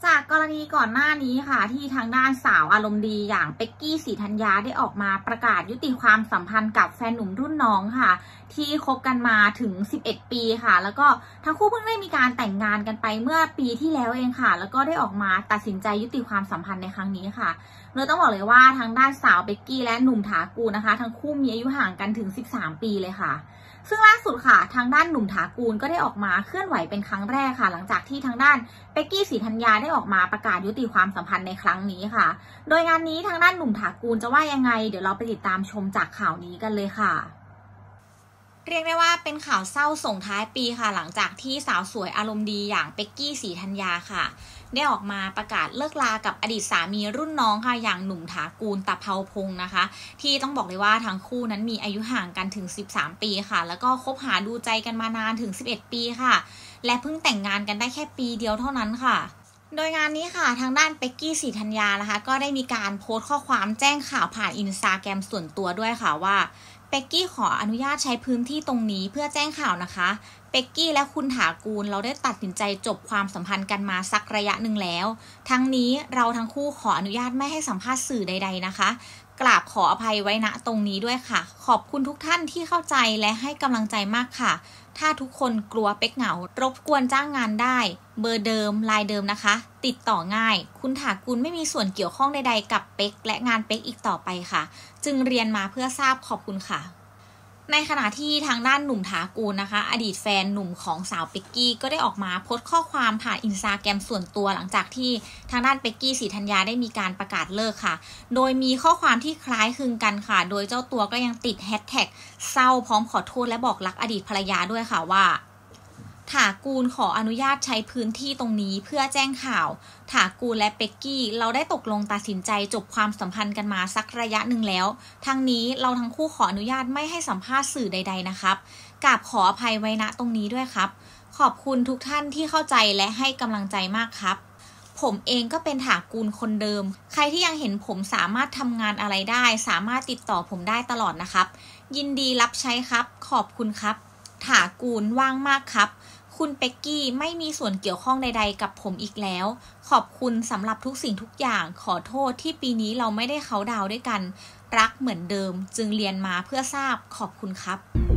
จากกรณีก่อนหน้านี้ค่ะที่ทางด้านสาวอารมณ์ดีอย่างเป็กกี้ศรีธัญญาได้ออกมาประกาศยุติความสัมพันธ์กับแฟนหนุ่มรุ่นน้องค่ะที่คบกันมาถึง11 ปีค่ะแล้วก็ทั้งคู่เพิ่งได้มีการแต่งงานกันไปเมื่อปีที่แล้วเองค่ะแล้วก็ได้ออกมาตัดสินใจยุติความสัมพันธ์ในครั้งนี้ค่ะเราต้องบอกเลยว่าทางด้านสาวเป็กกี้และหนุ่มถากูลนะคะทั้งคู่มีอายุห่างกันถึง13 ปีเลยค่ะซึ่งล่าสุดค่ะทางด้านหนุ่มถากูลก็ได้ออกมาเคลื่อนไหวเป็นครั้งแรกค่ะหลังจากที่ทางด้านเป็กกี้ศรีธัญญาได้ออกมาประกาศยุติความสัมพันธ์ในครั้งนี้ค่ะโดยงานนี้ทางด้านหนุ่มถากูลจะว่ายังไงเดี๋ยวเราไปติดตามชมจากข่าวนี้กันเลยค่ะเรียกได้ว่าเป็นข่าวเศร้าส่งท้ายปีค่ะหลังจากที่สาวสวยอารมณ์ดีอย่างเป็กกี้ศรีธัญญาค่ะได้ออกมาประกาศเลิกลากับอดีตสามีรุ่นน้องค่ะอย่างหนุ่มถากูลตะเภาพงศ์นะคะที่ต้องบอกเลยว่าทั้งคู่นั้นมีอายุห่างกันถึง13 ปีค่ะแล้วก็คบหาดูใจกันมานานถึง11 ปีค่ะและเพิ่งแต่งงานกันได้แค่ปีเดียวเท่านั้นค่ะโดยงานนี้ค่ะทางด้านเป็กกี้ศรีธัญญานะคะก็ได้มีการโพสต์ข้อความแจ้งข่าวผ่านInstagramส่วนตัวด้วยค่ะว่าเป็กกี้ขออนุญาตใช้พื้นที่ตรงนี้เพื่อแจ้งข่าวนะคะเป็กกี้และคุณถากูลเราได้ตัดสินใจจบความสัมพันธ์กันมาสักระยะหนึ่งแล้วทั้งนี้เราทั้งคู่ขออนุญาตไม่ให้สัมภาษณ์สื่อใดๆนะคะกราบขออภัยไว้ณตรงนี้ด้วยค่ะขอบคุณทุกท่านที่เข้าใจและให้กำลังใจมากค่ะถ้าทุกคนกลัวเป็กเหงารบกวนจ้างงานได้เบอร์เดิมไลน์เดิมนะคะติดต่อง่ายคุณถากูลไม่มีส่วนเกี่ยวข้องใดๆกับเป็กและงานเป็กอีกต่อไปค่ะจึงเรียนมาเพื่อทราบขอบคุณค่ะในขณะที่ทางด้านหนุ่มถากูลนะคะอดีตแฟนหนุ่มของสาวเป็กกี้ก็ได้ออกมาโพสต์ข้อความผ่านInstagramส่วนตัวหลังจากที่ทางด้านเป็กกี้ศรีธัญญาได้มีการประกาศเลิกค่ะโดยมีข้อความที่คล้ายคลึงกันค่ะโดยเจ้าตัวก็ยังติดแฮชแท็กเศร้าพร้อมขอโทษและบอกรักอดีตภรรยาด้วยค่ะว่าถากูลขออนุญาตใช้พื้นที่ตรงนี้เพื่อแจ้งข่าวถากูลและเป็กกี้เราได้ตกลงตัดสินใจจบความสัมพันธ์กันมาสักระยะหนึ่งแล้วทั้งนี้เราทั้งคู่ขออนุญาตไม่ให้สัมภาษณ์สื่อใดๆนะครับกราบขออภัยไว้ณตรงนี้ด้วยครับขอบคุณทุกท่านที่เข้าใจและให้กำลังใจมากครับผมเองก็เป็นถากูลคนเดิมใครที่ยังเห็นผมสามารถทำงานอะไรได้สามารถติดต่อผมได้ตลอดนะครับยินดีรับใช้ครับขอบคุณครับถากูลว่างมากครับคุณเป็กกี้ไม่มีส่วนเกี่ยวข้องใดๆกับผมอีกแล้วขอบคุณสำหรับทุกสิ่งทุกอย่างขอโทษที่ปีนี้เราไม่ได้เค้าท์ดาวน์ด้วยกันรักเหมือนเดิมจึงเรียนมาเพื่อทราบขอบคุณครับ